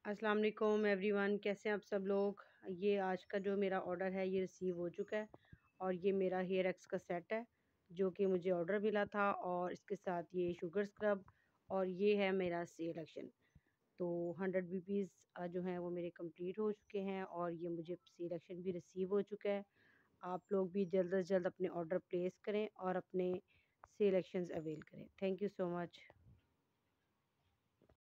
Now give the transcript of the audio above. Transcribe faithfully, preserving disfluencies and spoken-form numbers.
अस्सलाम वालेकुम एवरीवन, कैसे हैं आप सब लोग। ये आज का जो मेरा ऑर्डर है ये रिसीव हो चुका है और ये मेरा हेयर एक्स का सेट है जो कि मुझे ऑर्डर मिला था, और इसके साथ ये शुगर स्क्रब और ये है मेरा सिलेक्शन। तो हंड्रेड बीपीज़ जो हैं वो मेरे कंप्लीट हो चुके हैं और ये मुझे सिलेक्शन भी रिसीव हो चुका है। आप लोग भी जल्द अज जल्द अपने ऑर्डर प्लेस करें और अपने सिलेक्शंस अवेल करें। Thank you so much.